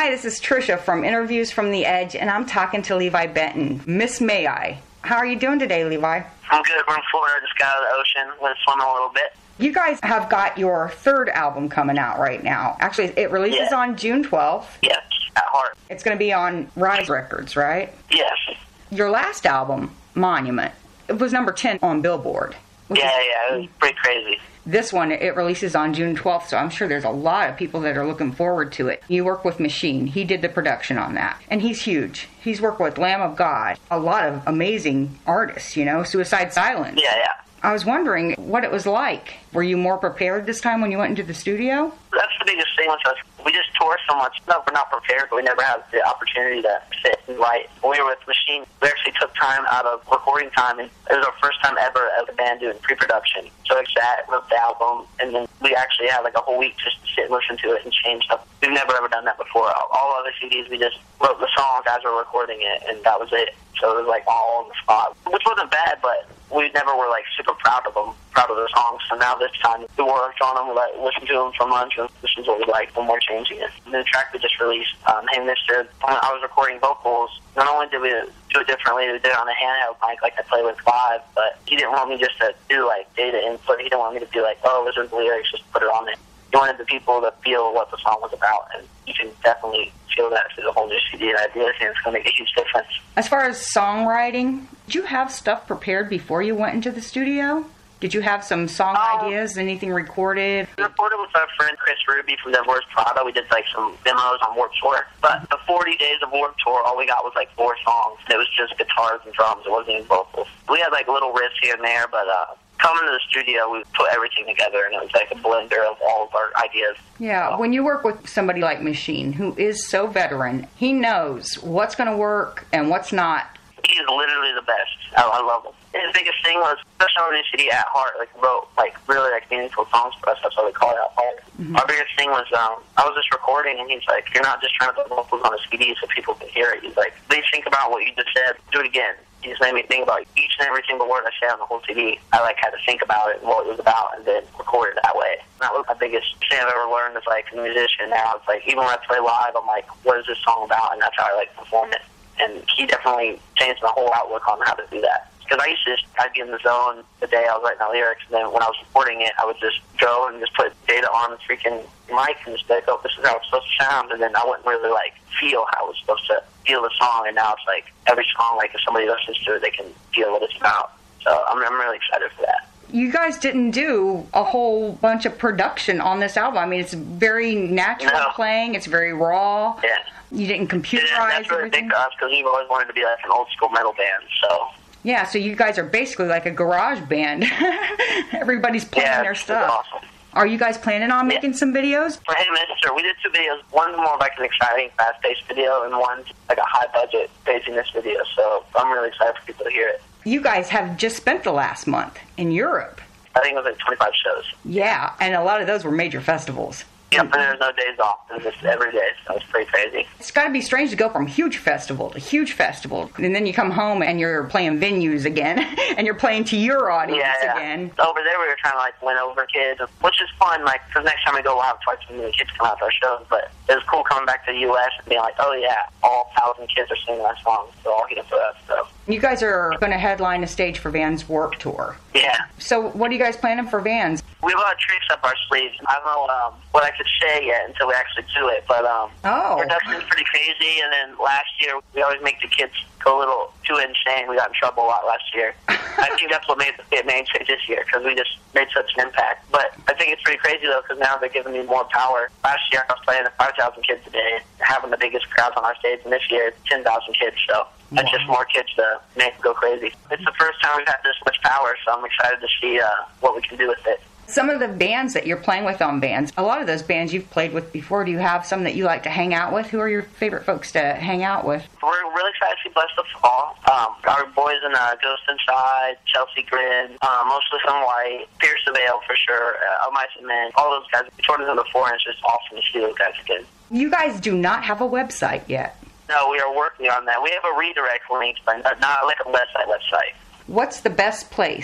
Hi, this is Trisha from Interviews from the Edge, and I'm talking to Levi Benton. Miss May I. How are you doing today, Levi? I'm good. We're in Florida. Just got out of the ocean. Went swimming a little bit. You guys have got your third album coming out right now. Actually, it releases on June 12th. Yes, At Heart. It's going to be on Rise Records, right? Yes. Your last album, Monument, it was number 10 on Billboard. Yeah, it was pretty crazy. This one, it releases on June 12th, so I'm sure there's a lot of people that are looking forward to it. You work with Machine. He did the production on that. And he's huge. He's worked with Lamb of God, a lot of amazing artists, you know, Suicide Silence. Yeah. I was wondering what it was like. Were you more prepared this time when you went into the studio? That's the biggest thing with us. We just tour so much. No, we're not prepared, but we never had the opportunity to sit and write. When we were with Machine, we actually took time out of recording time, and it was our first time ever as a band doing pre-production. So we sat, wrote the album, and then we actually had like a whole week just to sit and listen to it and change stuff. We've never ever done that before. All other CDs, we just wrote the song as we were recording it, and that was it. So it was like all on the spot, which wasn't bad, but we never were like super proud of them, proud of the songs. So now this time we worked on them, we like listened to them for months, and this is what we like when we're changing it. And the track we just released, Hey Mister, when I was recording vocals, not only did we do it differently, we did it on a handheld mic like I play with live, but he didn't want me just to do like data input. He didn't want me to be like, oh, listen to the lyrics, just put it on there. He wanted the people to feel what the song was about, and you can definitely feel that through the whole new CD, and I do think it's going to make a huge difference. As far as songwriting, did you have stuff prepared before you went into the studio? Did you have some song ideas, anything recorded? We recorded with our friend Chris Ruby from Dead Wars Prada. We did like some demos on Warped Tour. But the 40 days of Warped Tour, all we got was like 4 songs. It was just guitars and drums. It wasn't even vocals. We had like little riffs here and there, but coming to the studio, we put everything together, and it was like a blender of all of our ideas. Yeah, when you work with somebody like Machine, who is so veteran, he knows what's going to work and what's not. He's literally the best. I love him. His biggest thing was, especially on the new CD, At Heart, like wrote like really like meaningful songs for us. That's why we call it At Heart. Mm-hmm. Our biggest thing was I was just recording, and he's like, you're not just trying to put vocals on a CD so people can hear it. He's like, please think about what you just said. Do it again. He just made me think about each and every single word I said on the whole CD. I like had to think about it and what it was about, and then record it that way. And that was my biggest thing I've ever learned as like a musician. Now it's like even when I play live, I'm like, what is this song about? And that's how I like to perform it. And he definitely changed my whole outlook on how to do that. Because I used to I'd be in the zone the day I was writing my lyrics, and then when I was recording it, I would just go and just put data on the freaking mic and just be like, oh, this is how it's supposed to sound, and then I wouldn't really like feel how I was supposed to feel the song. And now it's like every song, like if somebody listens to it, they can feel what it's about. So I'm really excited for that. You guys didn't do a whole bunch of production on this album. I mean, it's very natural playing. It's very raw. Yeah. You didn't computerize that's really everything. big to us because we've always wanted to be like an old school metal band. So. Yeah, so you guys are basically like a garage band. Everybody's playing their stuff. Awesome. Are you guys planning on making some videos? For Hey Mister, we did 2 videos. One's more like an exciting, fast-paced video, and one's like a high-budget craziness video. So I'm really excited for people to hear it. You guys have just spent the last month in Europe. I think it was like 25 shows. Yeah, and a lot of those were major festivals. Yep, and there's no days off. It was just every day, so it's pretty crazy. It's got to be strange to go from huge festival to huge festival, and then you come home and you're playing venues again, and you're playing to your audience again. Over there, we were trying to like win over kids, which is fun. Like, because next time we go, we'll have twice as many kids come out to our shows. But it was cool coming back to the U.S. and being like, oh yeah, all 1,000 kids are singing our songs, so all here for us. So. You guys are going to headline a stage for Van's Warped Tour. Yeah. So what are you guys planning for Vans? We have a lot of tricks up our sleeves. I don't know what I could say yet until we actually do it, but production's pretty crazy. And then last year, we always make the kids go a little too insane. We got in trouble a lot last year. I think that's what made it mainstay this year, because we just made such an impact. But I think it's pretty crazy, though, because now they're giving me more power. Last year, I was playing to 5,000 kids a day, having the biggest crowds on our stage, and this year, 10,000 kids, so that's just more kids to make them go crazy. It's the first time we've had this much power, so I'm excited to see what we can do with it. Some of the bands that you're playing with on Vans, a lot of those bands you've played with before, do you have some that you like to hang out with? Who are your favorite folks to hang out with? We're really excited to see Blessed of Fall. Our boys in Ghost Inside, Chelsea Grin, Mostly Some White, Pierce the Veil for sure, Mice and Men, all those guys. We toured with them before, and it's just awesome to see those guys again. You guys do not have a website yet. No, we are working on that. We have a redirect link, but not like a website. What's the best place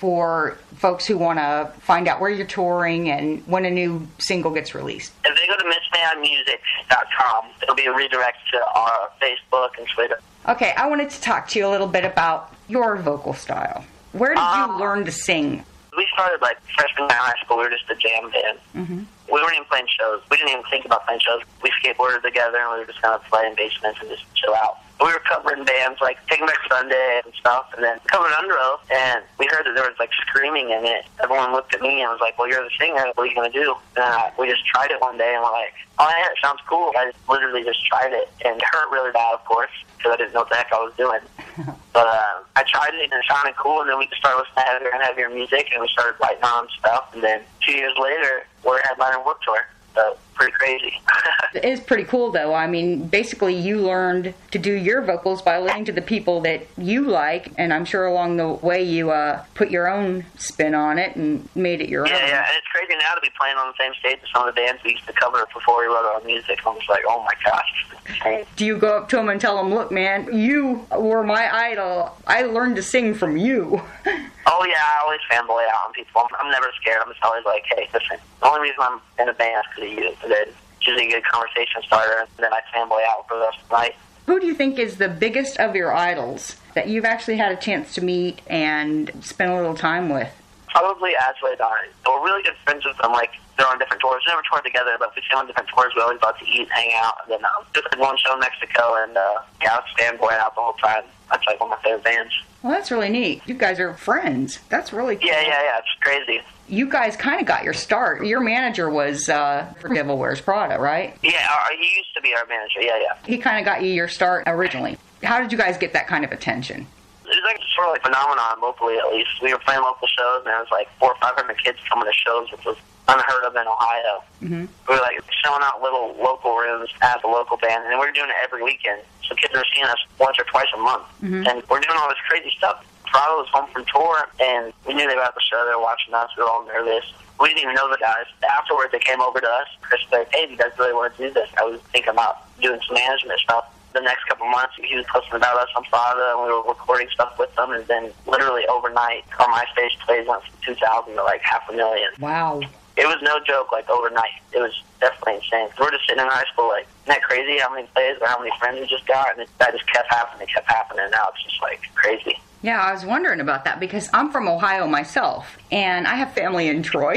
for folks who want to find out where you're touring and when a new single gets released? If they go to missmanmusic.com, it'll be a redirect to our Facebook and Twitter. Okay, I wanted to talk to you a little bit about your vocal style. Where did you learn to sing? We started like freshman year in high school. We were just a jam band. Mm-hmm. We weren't even playing shows. We didn't even think about playing shows. We skateboarded together and we were just kind of playing basements and just chill out. We were covering bands like Taking Back Sunday and stuff, and then covered Under Oath, and we heard that there was like screaming in it. Everyone looked at me and was like, well, you're the singer. What are you going to do? And we just tried it one day and we're like, oh yeah, it sounds cool. I literally just tried it, and it hurt really bad, of course, because I didn't know what the heck I was doing. But I tried it and it sounded cool, and then we just started listening to heavier and heavier music, and we started writing on stuff, and then 2 years later, we're headlining Warped Tour. So, pretty crazy. It is pretty cool, though. I mean, basically, you learned to do your vocals by listening to the people that you like, and I'm sure along the way you put your own spin on it and made it your own. Yeah, and it's crazy now to be playing on the same stage as some of the bands we used to cover before we wrote our music. I'm just like, oh my gosh. Do you go up to them and tell them, look, man, you were my idol. I learned to sing from you. Oh, yeah, I always fanboy out on people. I'm never scared. I'm just always like, hey, listen, the only reason I'm in a band is because of you. And then it's usually a good conversation starter, and then I fanboy out for the rest of the night. Who do you think is the biggest of your idols that you've actually had a chance to meet and spend a little time with? Probably As Levi Benton. We're really good friends with them. Like, they're on different tours. We never toured together, but if we stay on different tours, we always about to eat and hang out. And then just did one show in Mexico, and yeah, I was fanboying out the whole time. That's like one of my favorite bands. Well, that's really neat. You guys are friends. That's really cool. Yeah, it's crazy. You guys kind of got your start. Your manager was for Devil Wears Prada, right? Yeah, he used to be our manager, yeah. He kind of got you your start originally. How did you guys get that kind of attention? It was like sort of like a phenomenon locally, at least. We were playing local shows, and there was like 400 or 500 kids coming to shows, which was unheard of in Ohio. Mm-hmm. We were like showing out little local rooms as a local band, and we were doing it every weekend. So kids were seeing us once or twice a month, and we're doing all this crazy stuff. Prado was home from tour, and we knew they were at the show. They were watching us. We were all nervous. We didn't even know the guys. Afterwards, they came over to us. Chris was like, hey, do you guys really want to do this? I was thinking about doing some management stuff. The next couple months, he was posting about us on Prado, and we were recording stuff with them, and then literally overnight, our MySpace plays went from 2,000 to like 500,000. Wow. It was no joke, like, overnight. It was definitely insane. We're just sitting in high school, like, isn't that crazy how many plays or how many friends we just got? And that just kept happening, and now it's just, like, crazy. Yeah, I was wondering about that because I'm from Ohio myself, and I have family in Troy.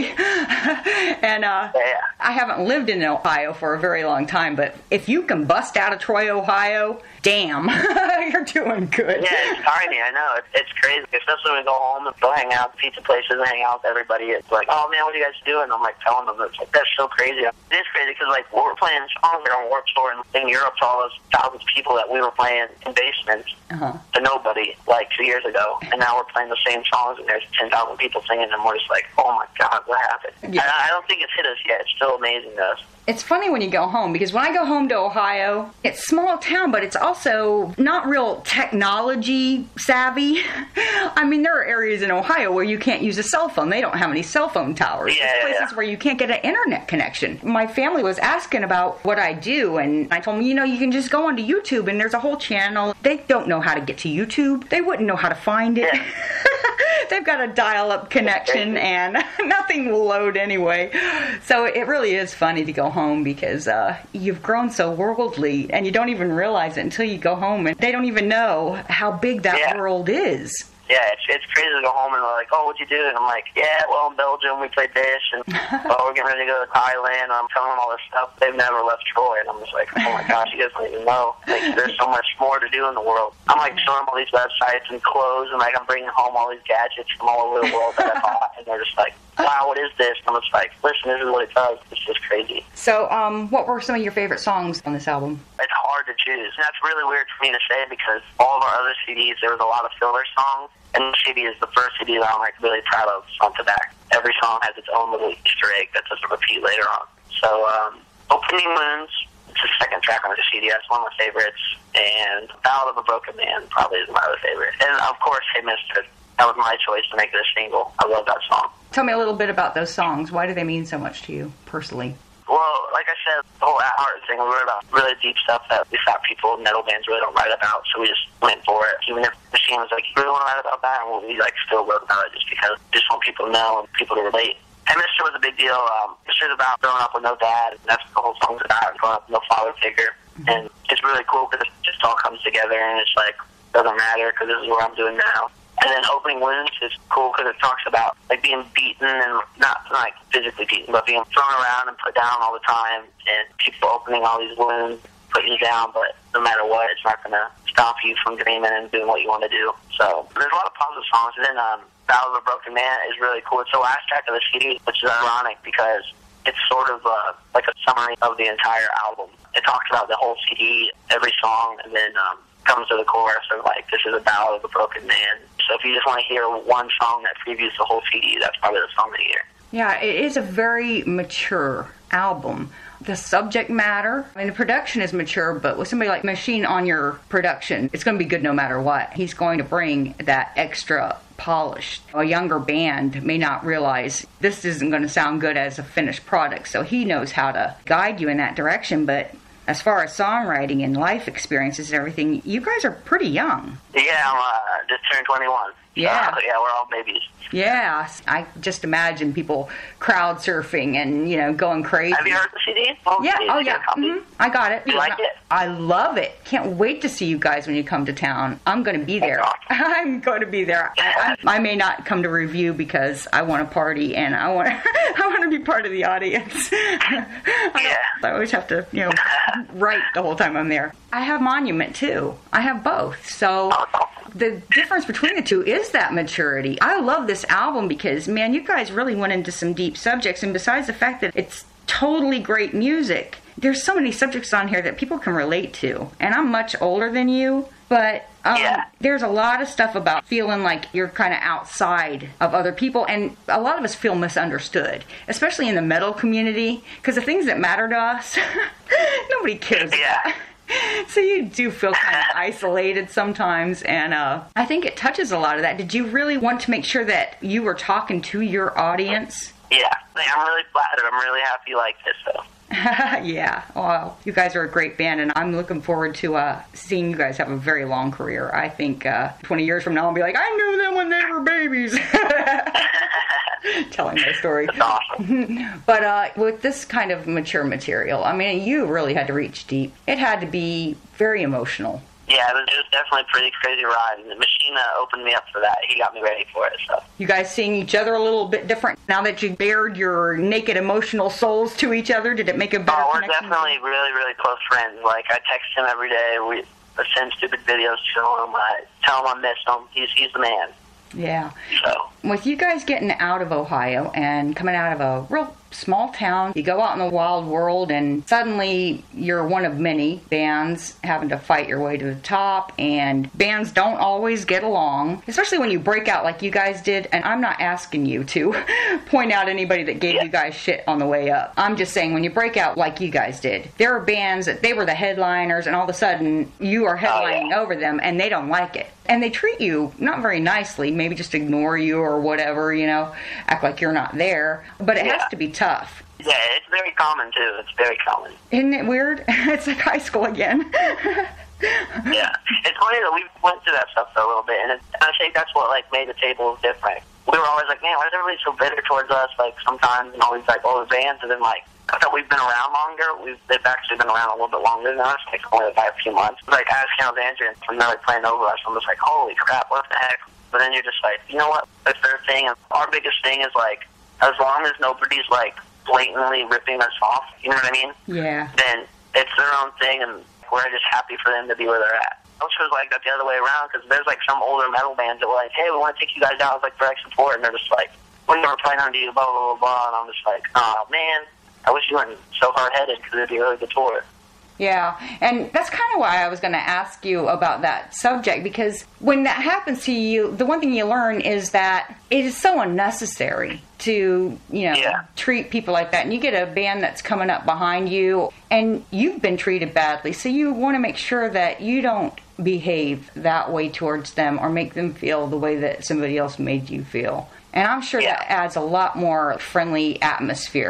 And I haven't lived in Ohio for a very long time, but if you can bust out of Troy, Ohio, damn, you're doing good. Yeah, it's tiny, I know. It's crazy, especially when we go home and go hang out at pizza places and hang out with everybody. It's like, oh, man, what are you guys doing? I'm, like, telling them. It's like, that's so crazy. It is crazy because, like, we're playing songs on Warped Tour in Europe to all those thousands of people that we were playing in basements to nobody, like, 2 years ago, and now we're playing the same songs, and there's 10,000 people singing, and we're just like, oh my God, what happened? Yeah. I don't think it's hit us yet. It's still amazing to us. It's funny when you go home, because when I go home to Ohio, it's small town, but it's also not real technology savvy. I mean, there are areas in Ohio where you can't use a cell phone. They don't have any cell phone towers. There's places where you can't get an internet connection. My family was asking about what I do, and I told them, you can just go onto YouTube, and there's a whole channel. They don't know how to get to YouTube. They wouldn't know how to find it. They've got a dial-up connection, and nothing will load anyway. So it really is funny to go home because you've grown so worldly, and you don't even realize it until you go home, and they don't even know how big that world is. Yeah, it's crazy to go home and they're like, oh, what'd you do? And I'm like, well, in Belgium we played this, and we're getting ready to go to Thailand, and I'm telling them all this stuff. They've never left Troy, and I'm just like, oh my gosh, you guys don't even know. Like, there's so much more to do in the world. I'm like showing them all these websites and clothes, and like I'm bringing home all these gadgets from all over the world that I bought, and they're just like, wow, what is this? And I'm just like, listen, this is what it does. It's just crazy. So, what were some of your favorite songs on this album? It's hard to choose. And that's really weird for me to say because all of our other CDs, there was a lot of filler songs. And the CD is the first CD that I'm like really proud of front to back. Every song has its own little Easter egg that doesn't repeat later on. So, Opening Moons, it's the second track on the CD. That's one of my favorites. And Ballad of a Broken Man probably is my other favorite. And of course, Hey Mister. That was my choice to make it a single. I love that song. Tell me a little bit about those songs. Why do they mean so much to you personally? Well, like I said, the whole At Heart thing, we wrote about really deep stuff that we thought people in metal bands really don't write about, so we just went for it. Even if Machine was like, you really want to write about that? And we like still wrote about it just because we just want people to know and people to relate. And Mr. was a big deal. Mr. is about growing up with no dad, and that's the whole song's about, growing up with no father figure. And it's really cool because it just all comes together, and it's like, doesn't matter because this is what I'm doing now. And then Opening Wounds is cool because it talks about like being beaten and not like physically beaten, but being thrown around and put down all the time, and people opening all these wounds, putting you down, but no matter what, it's not going to stop you from dreaming and doing what you want to do. So there's a lot of positive songs. And then Battle of a Broken Man is really cool. It's the last track of the CD, which is ironic because it's sort of like a summary of the entire album. It talks about the whole CD, every song, and then comes to the chorus of like, this is a ballad of a broken man. So if you just want to hear one song that previews the whole CD, that's probably the song of the year. Yeah, it is a very mature album. The subject matter, I mean, the production is mature, but with somebody like Machine on your production, it's going to be good no matter what. He's going to bring that extra polish. A younger band may not realize this isn't going to sound good as a finished product, so he knows how to guide you in that direction, but as far as songwriting and life experiences and everything, you guys are pretty young. Yeah, I'm just turned 21. Yeah. Yeah, we're all babies. Yeah, I just imagine people crowd surfing and, you know, going crazy. Have you heard the CD? Oh, yeah, CD, oh yeah, I got it. You like it? I love it. Can't wait to see you guys when you come to town. I'm going to be there. Awesome. I'm going to be there. I may not come to review because I want to party and I want to be part of the audience. I always have to, you know, write the whole time I'm there. I have Monument too. I have both. So the difference between the two is that maturity. I love this album because, man, you guys really went into some deep subjects, and besides the fact that it's totally great music, there's so many subjects on here that people can relate to. And I'm much older than you, but there's a lot of stuff about feeling like you're kind of outside of other people, and a lot of us feel misunderstood, especially in the metal community, because the things that matter to us, nobody cares about. So you do feel kind of isolated sometimes, and I think it touches a lot of that. Did you really want to make sure that you were talking to your audience? Yeah, I'm really flattered. I'm really happy you like this, though. Yeah, well, you guys are a great band, and I'm looking forward to seeing you guys have a very long career. I think 20 years from now I'll be like, I knew them when they were babies. Telling my story. That's awesome. But with this kind of mature material, I mean, you really had to reach deep. It had to be very emotional. Yeah, it was definitely a pretty crazy ride, and the Machine opened me up for that. He got me ready for it. So you guys seeing each other a little bit different now that you bared your naked emotional souls to each other? Did it make a better connection? We're definitely really, really close friends. Like, I text him every day. We send stupid videos to him. I tell him I miss him. He's the man. Yeah. So with you guys getting out of Ohio and coming out of a real small town, you go out in the wild world and suddenly you're one of many bands having to fight your way to the top, and bands don't always get along, especially when you break out like you guys did. And I'm not asking you to point out anybody that gave you guys shit on the way up. I'm just saying, when you break out like you guys did, there are bands that they were the headliners and all of a sudden you are headlining over them and they don't like it. And they treat you not very nicely, maybe just ignore you or whatever, you know, act like you're not there. But it has to be tough. Yeah, it's very common, too. It's very common. Isn't it weird? It's like high school again. Yeah. It's funny that we went through that stuff for a little bit, and I think that's what, like, made the tables different. We were always like, man, why is everybody so bitter towards us, like, sometimes, and always like, all the bands, and then, like, I thought we've been around longer. They've actually been around a little bit longer than us, like only like a few months. Like, asking Alexandria, and they're like playing over us. I'm just like, holy crap, what the heck? But then you're just like, you know what? It's their thing. And our biggest thing is, like, as long as nobody's, like, blatantly ripping us off, you know what I mean? Yeah. Then it's their own thing, and we're just happy for them to be where they're at. Which was like that the other way around, because there's like some older metal bands that were like, hey, we want to take you guys out like for support, and they're just like, we're never playing on you, blah, blah, blah, blah. And I'm just like, oh, man. I wish you weren't so hard-headed, because it'd be a really good tour. Yeah, and that's kind of why I was going to ask you about that subject, because when that happens to you, the one thing you learn is that it is so unnecessary to, you know, treat people like that. And you get a band that's coming up behind you, and you've been treated badly, so you want to make sure that you don't behave that way towards them or make them feel the way that somebody else made you feel. And I'm sure that adds a lot more friendly atmosphere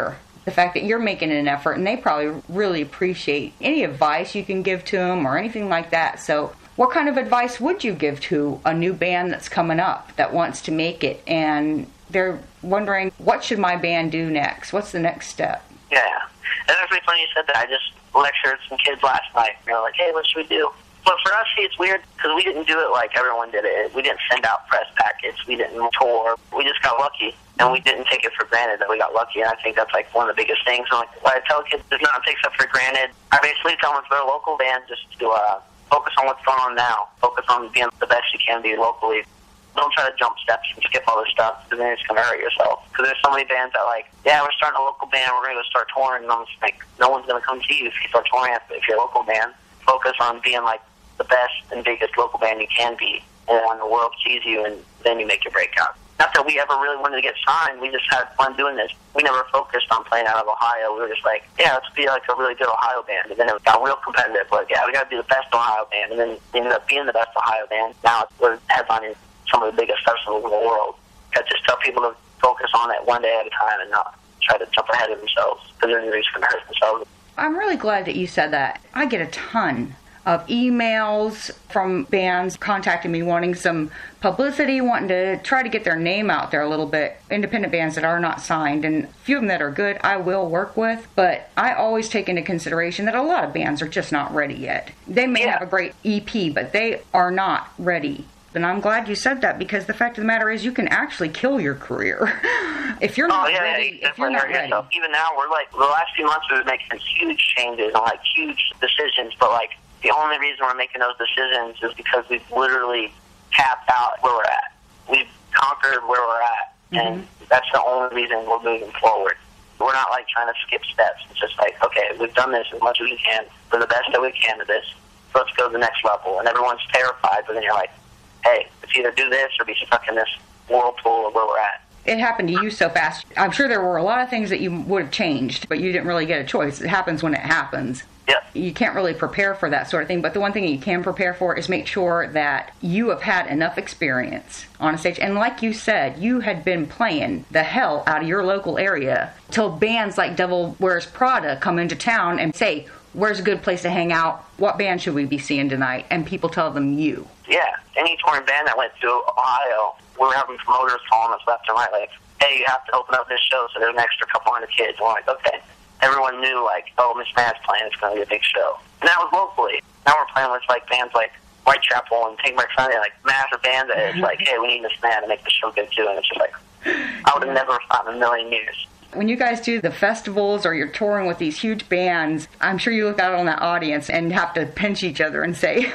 the fact that you're making an effort, and they probably really appreciate any advice you can give to them or anything like that. So what kind of advice would you give to a new band that's coming up that wants to make it, and they're wondering, what should my band do next? What's the next step? Yeah. And it's really funny you said that. I just lectured some kids last night. They're like, hey, what should we do? But for us, see, it's weird because we didn't do it like everyone did it. We didn't send out press packets. We didn't tour. We just got lucky, and we didn't take it for granted that we got lucky. And I think that's like one of the biggest things. And like, what I tell kids is not take stuff for granted. I basically tell them if they're a local band, just to focus on what's going on now. Focus on being the best you can be locally. Don't try to jump steps and skip all this stuff, because then it's going to hurt yourself. Because there's so many bands that like, yeah, we're starting a local band, we're going to go start touring, and I'm just like, no one's going to come see you if you start touring. If you're a local band, focus on being like the best and biggest local band you can be, and when the world sees you, and then you make your breakout. Not that we ever really wanted to get signed, we just had fun doing this. We never focused on playing out of Ohio. We were just like, yeah, let's be like a really good Ohio band. And then it got real competitive, like, yeah, we got to be the best Ohio band. And then we ended up being the best Ohio band. Now we're headlining some of the biggest festivals in the world. I just tell people to focus on it one day at a time and not try to jump ahead of themselves, because they're just going to hurt themselves. I'm really glad that you said that. I get a ton of emails from bands contacting me wanting some publicity, wanting to try to get their name out there a little bit. Independent bands that are not signed, and a few of them that are good I will work with, but I always take into consideration that a lot of bands are just not ready yet. They may have a great EP, but they are not ready. And I'm glad you said that, because the fact of the matter is you can actually kill your career if you're not ready. If you're not ready. Even now, we're like, the last few months we've been making huge changes and like huge decisions, but like the only reason we're making those decisions is because we've literally tapped out where we're at. We've conquered where we're at, and that's the only reason we're moving forward. We're not like trying to skip steps. It's just like, okay, we've done this as much as we can. We're the best that we can at this. So let's go to the next level. And everyone's terrified, but then you're like, hey, it's either do this or be stuck in this whirlpool of where we're at. It happened to you so fast. I'm sure there were a lot of things that you would have changed, but you didn't really get a choice. It happens when it happens. Yep. You can't really prepare for that sort of thing, but the one thing you can prepare for is make sure that you have had enough experience on a stage. And like you said, you had been playing the hell out of your local area till bands like Devil Wears Prada come into town and say, where's a good place to hang out? What band should we be seeing tonight? And people tell them you. Yeah. Any touring band that went to Ohio, we were having promoters calling us left and right, like, hey, you have to open up this show, so there's an extra couple hundred kids. And we're like, okay. Everyone knew, like, oh, Miss Mad's playing, it's going to be a big show. And that was locally. Now we're playing with, like, bands like Whitechapel and Take Back Sunday, like, massive bands that it's like, hey, we need Miss Mad to make the show good, too. And it's just like, I would have never thought in a million years. When you guys do the festivals or you're touring with these huge bands, I'm sure you look out on that audience and have to pinch each other and say,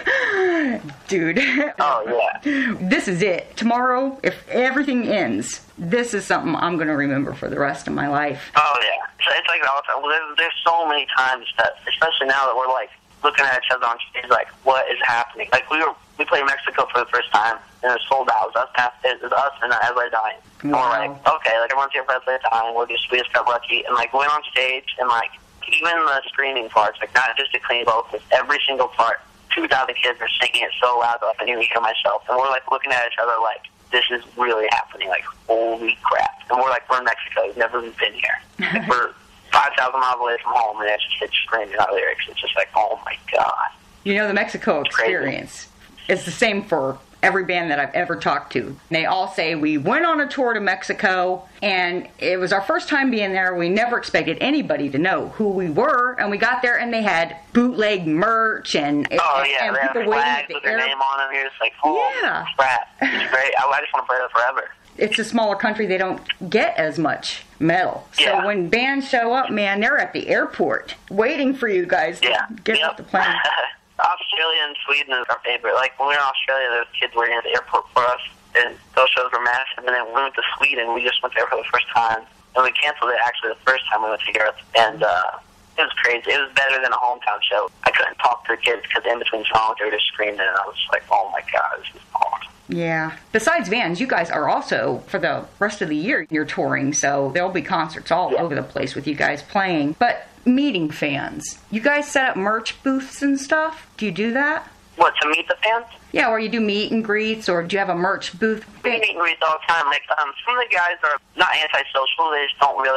dude, oh, yeah, this is it. Tomorrow, if everything ends, this is something I'm going to remember for the rest of my life. Oh, yeah. It's like all the time. There's so many times that, especially now that we're, like, looking at each other on stage, like, what is happening? Like, we played Mexico for the first time, and it was sold out. It was us and As I Die. And we're like, okay, like, everyone's here for As I Die, and we just got lucky. And, like, went on stage, and, like, even the screaming parts, like, not just a clean vocals, every single part, 2,000 kids are singing it so loud that I can even hear myself. And we're, like, looking at each other like, this is really happening. Like, holy crap. And we're like, we're in Mexico. We've never been here. Like, we're 5,000 miles away from home, and it's just kids screaming out lyrics. It's just like, oh, my God. You know, the Mexico experience is the same for every band that I've ever talked to. They all say, we went on a tour to Mexico, and it was our first time being there. We never expected anybody to know who we were, and we got there, and they had bootleg merch, and they have flags with their name on them. You're just like, holy crap. It's great. I just want to play that forever. It's a smaller country. They don't get as much metal. So when bands show up, man, they're at the airport waiting for you guys to get off the plane. Australia and Sweden is our favorite. Like, when we were in Australia, there was kids waiting at the airport for us, and those shows were massive. And then when we went to Sweden, we just went there for the first time. And we canceled it, actually, the first time we went to Europe. And it was crazy. It was better than a hometown show. I couldn't talk to the kids because in between songs, they were just screaming, and I was just like, oh, my God, this is awesome. Yeah. Besides bands, you guys are also, for the rest of the year, you're touring, so there'll be concerts all over the place with you guys playing. But meeting fans, you guys set up merch booths and stuff? Do you do that? What, to meet the fans? Yeah, or you do meet and greets, or do you have a merch booth? We meet and greets all the time. Like, some of the guys are not antisocial. They just don't really,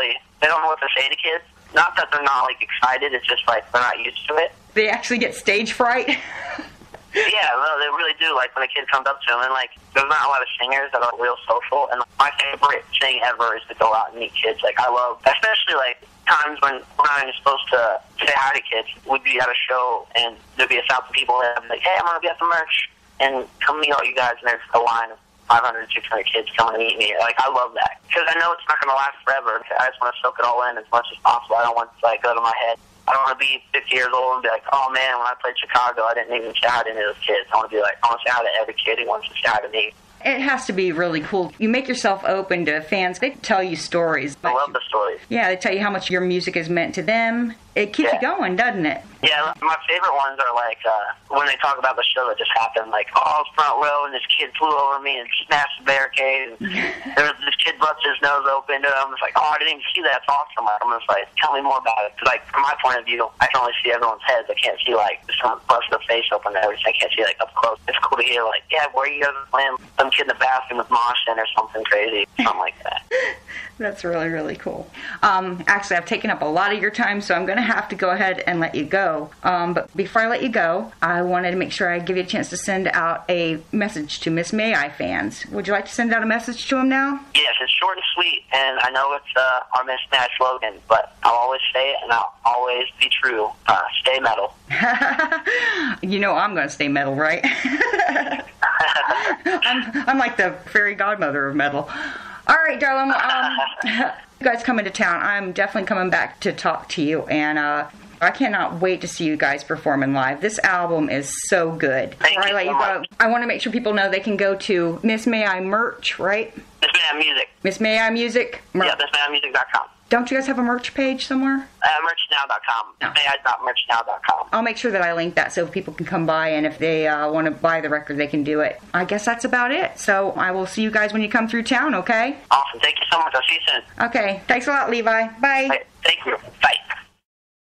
they don't know what to say to kids. Not that they're not, like, excited, it's just, like, they're not used to it. They actually get stage fright? Yeah, no, they really do. Like, when a kid comes up to them, and, like, there's not a lot of singers that are real social, and my favorite thing ever is to go out and meet kids. Like, I love, especially, like, times when we're not even supposed to say hi to kids. We'd be at a show, and there'd be 1,000 people there, and I'm like, hey, I'm going to be at the merch, and come meet all you guys, and there's a line of 500, 600 kids coming to meet me. Like, I love that. Because I know it's not going to last forever. I just want to soak it all in as much as possible. I don't want it to, like, go to my head. I don't want to be 50 years old and be like, oh, man, when I played Chicago, I didn't even say hi to any of those kids. I want to be like, I want to say hi to every kid who wants to say hi to me. It has to be really cool. You make yourself open to fans. They tell you stories. I love the stories. Yeah, they tell you how much your music is meant to them. It keeps you going, doesn't it? Yeah, my favorite ones are like when they talk about the show that just happened, like, oh, I was front row and this kid flew over me and smashed the barricade, and this kid busted his nose open, and I'm just like, oh, I didn't even see that. It's awesome. I'm just like, tell me more about it. Because, like, from my point of view, I can only see everyone's heads. I can't see, like, someone bust their face open and everything. I can't see, like, up close. It's cool to hear, like, yeah, where you guys playing? Some kid in the bathroom with moshing or something crazy. Something like that. That's really, really cool. Actually, I've taken up a lot of your time, so I'm going to have to go ahead and let you go. But before I let you go, I wanted to make sure I give you a chance to send out a message to Miss May I fans. Would you like to send out a message to them now? Yes, it's short and sweet, and I know it's our Miss May I slogan, but I'll always say it, and I'll always be true. Stay metal. You know I'm going to stay metal, right? I'm like the fairy godmother of metal. All right, darling. You guys come into town. I'm definitely coming back to talk to you, and I cannot wait to see you guys performing live. This album is so good. Thank you so much. I want to make sure people know they can go to Miss May I merch, right? Miss May I Music. Miss May I Music? Yeah, MissMayIMusic.com. Don't you guys have a merch page somewhere? Merchnow.com. No. May.merchnow.com. I'll make sure that I link that so people can come by, and if they want to buy the record, they can do it. I guess that's about it. So I will see you guys when you come through town, okay? Awesome. Thank you so much. I'll see you soon. Okay. Thanks a lot, Levi. Bye. Thank you. Bye.